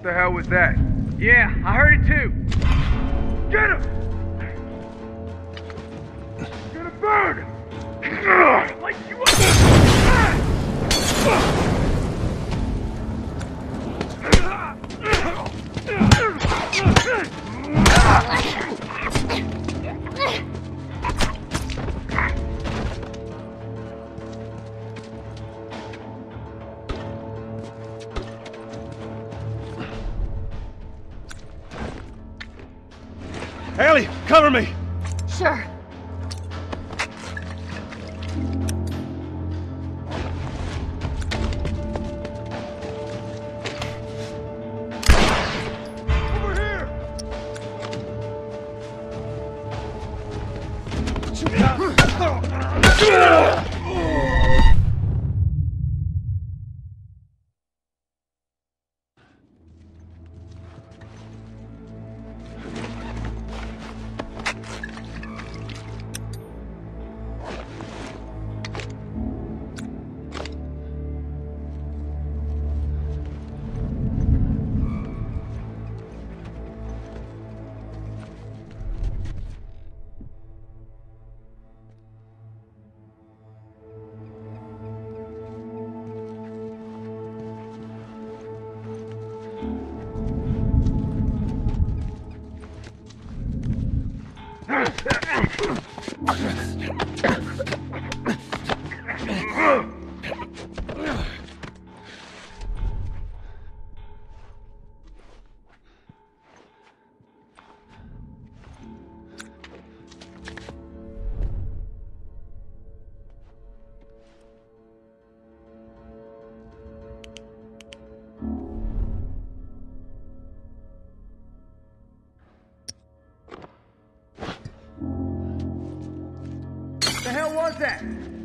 the hell was that? Yeah, I heard it too. Get him! Get a bird! Like you Ellie, cover me! Sure. Over here! What the hell was that?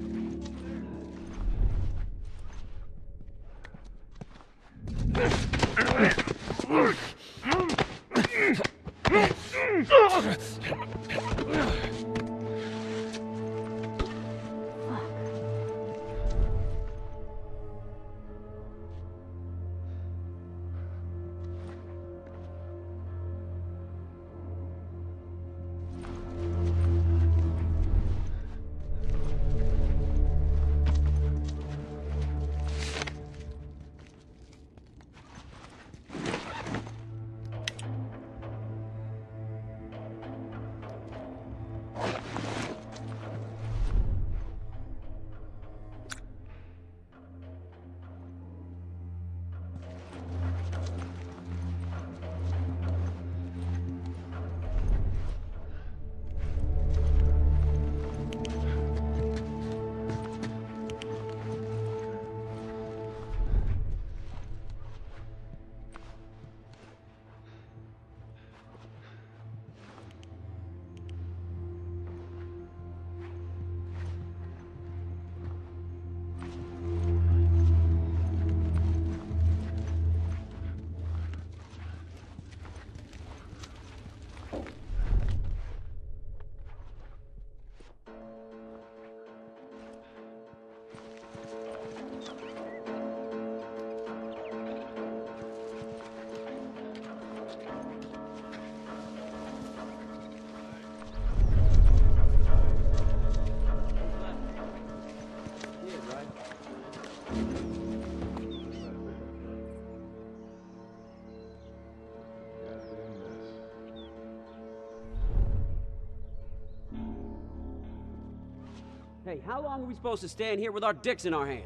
Hey, how long are we supposed to stand here with our dicks in our hands?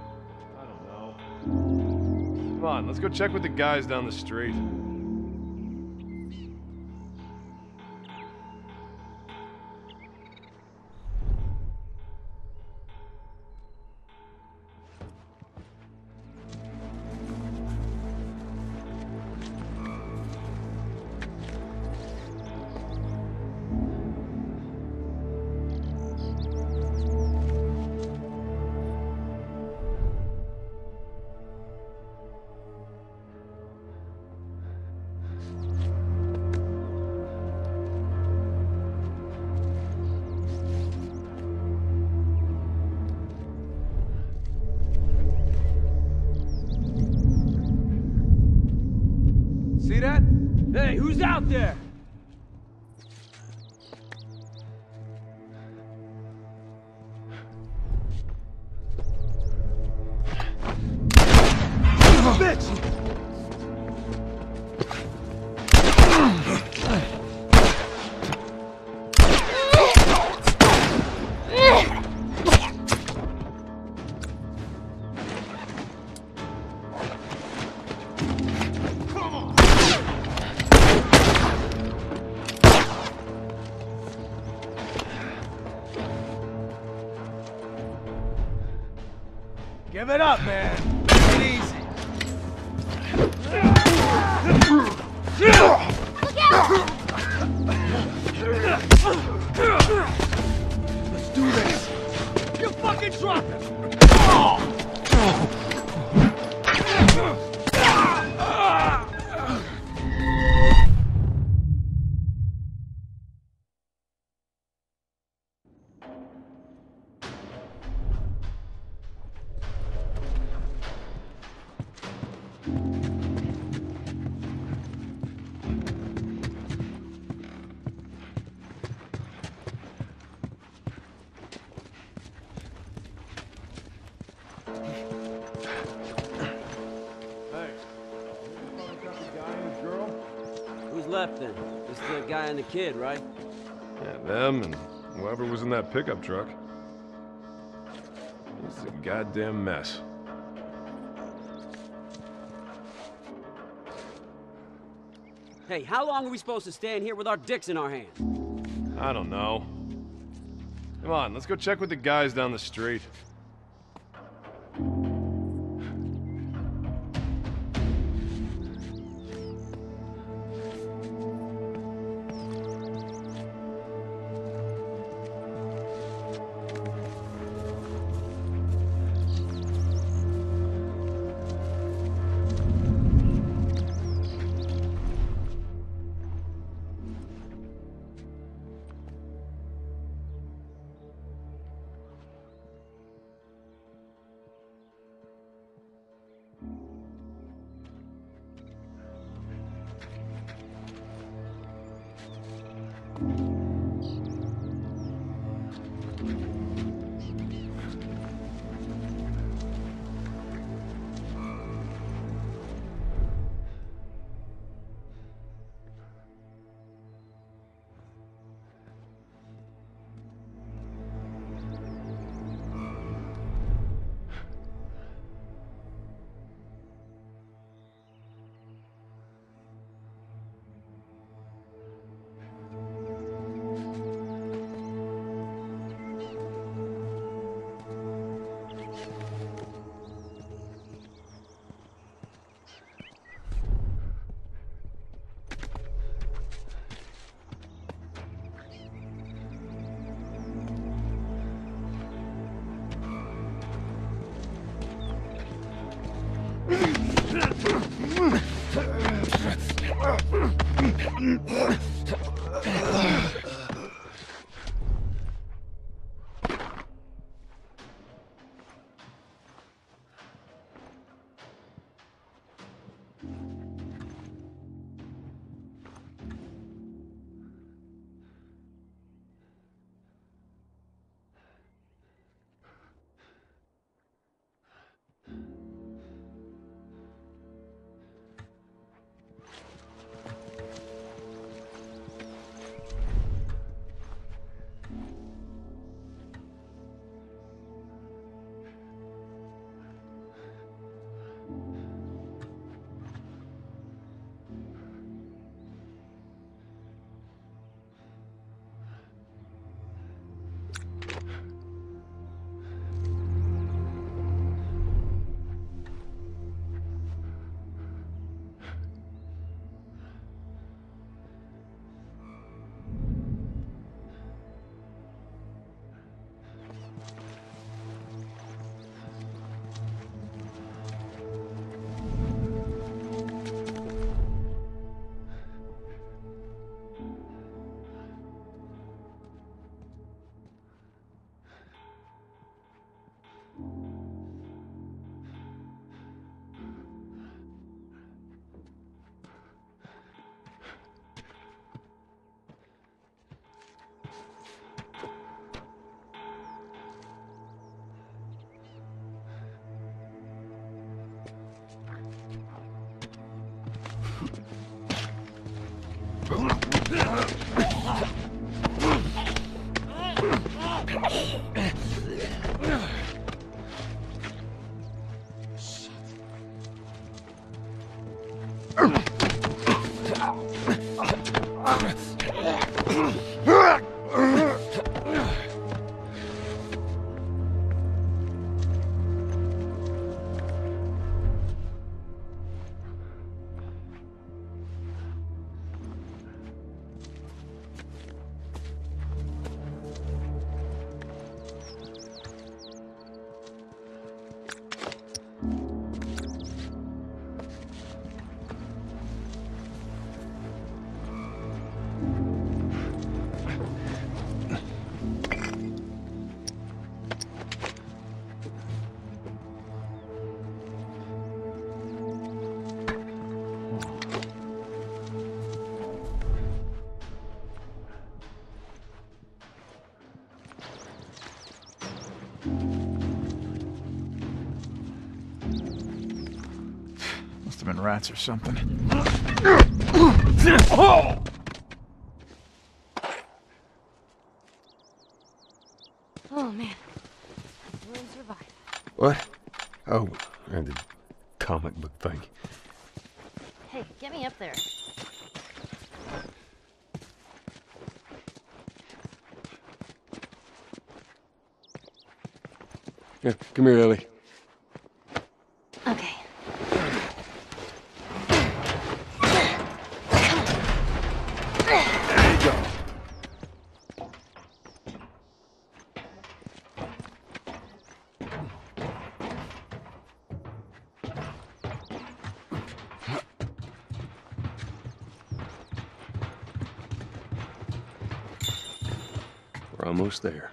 I don't know. Come on, let's go check with the guys down the street. See that? Hey, who's out there? Bitch! Give it up, man. Take it easy. Let's do this. You fucking drop it! Who's left then? Just the guy and the kid, right? Yeah, them and whoever was in that pickup truck. It's a goddamn mess. Hey, how long are we supposed to stand here with our dicks in our hands? I don't know. Come on, let's go check with the guys down the street. Must have been rats or something. Oh man, everyone survived. What? Oh, and the comic book thing. Hey, get me up there. Yeah, come here, Ellie. Okay. There you go. We're almost there.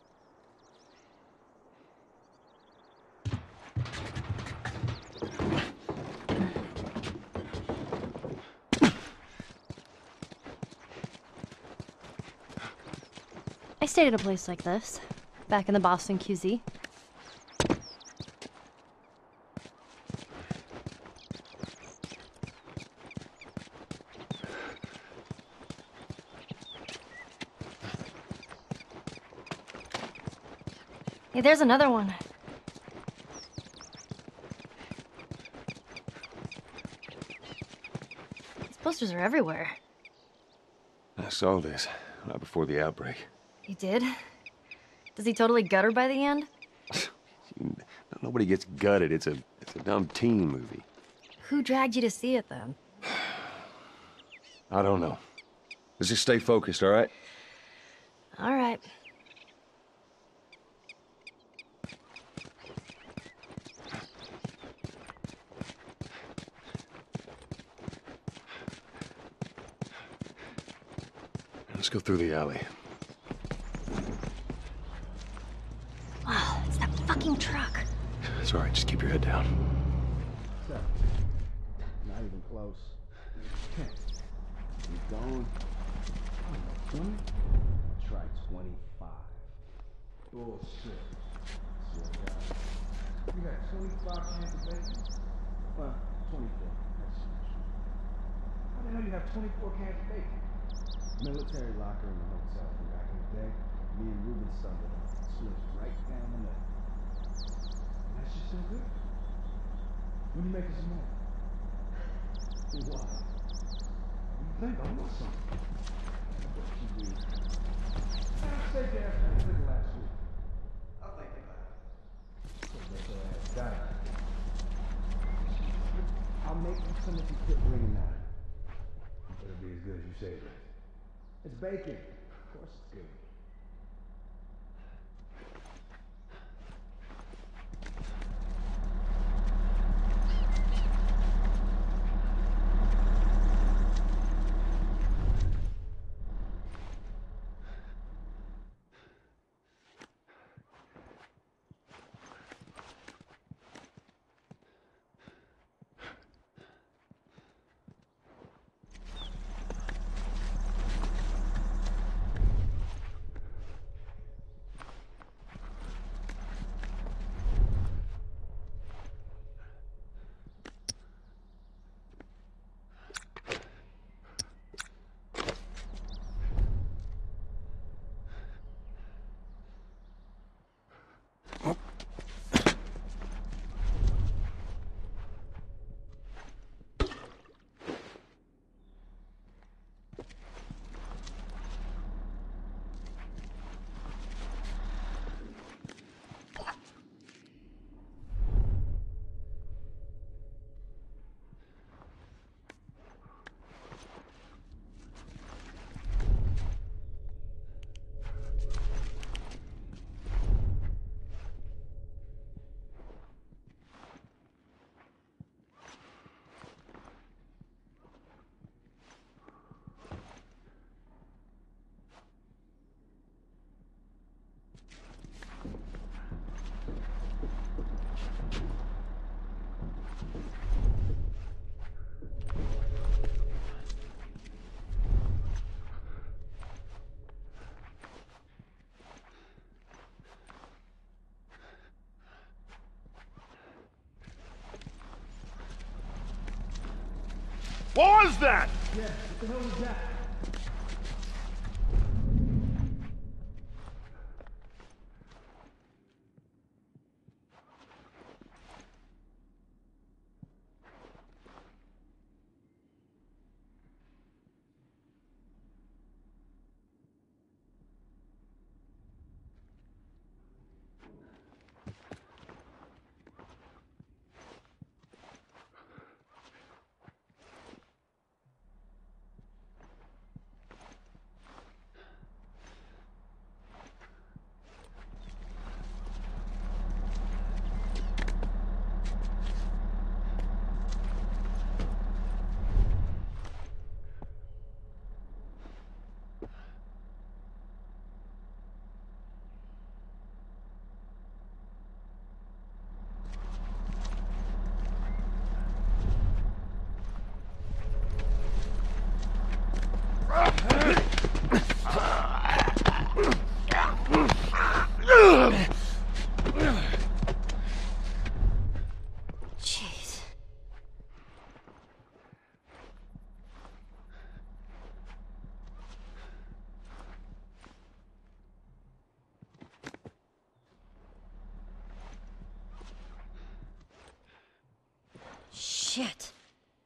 I stayed at a place like this, back in the Boston QZ. Hey, there's another one. These posters are everywhere. I saw this right before the outbreak. You did? Does he totally gut her by the end? Nobody gets gutted. It's a dumb teen movie. Who dragged you to see it then? I don't know. Let's just stay focused, all right? All right. Let's go through the alley. Wow, it's that fucking truck. It's all right. Just keep your head down. Not even close. Keep going. 20? Try 25. Bullshit. You got 25 cans of bacon? Well, 24. That's how the hell you have 24 cans of bacon? Military locker in the hotel from back in the day. Me and Ruben stumbled on it. Slipped right down the middle. And that shit's still good. When you making some more? Do what? What do you think? I want something. What you do? Man, say gas for the liquor last week. I'll take the glass. So let your ass die. I'll make you some if you quit bringing that. It'll be as good as you say it is. It's bacon. Of course it's good. What was that? Yeah, what the hell was that? Jeez. Shit.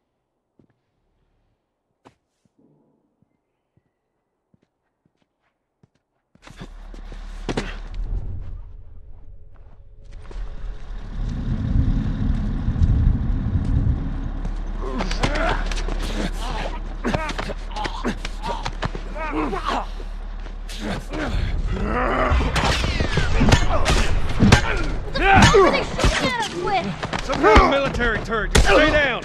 What are they shooting at us with? Some kind of military turret. Just stay down.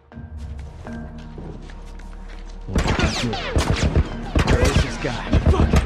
Where is this guy?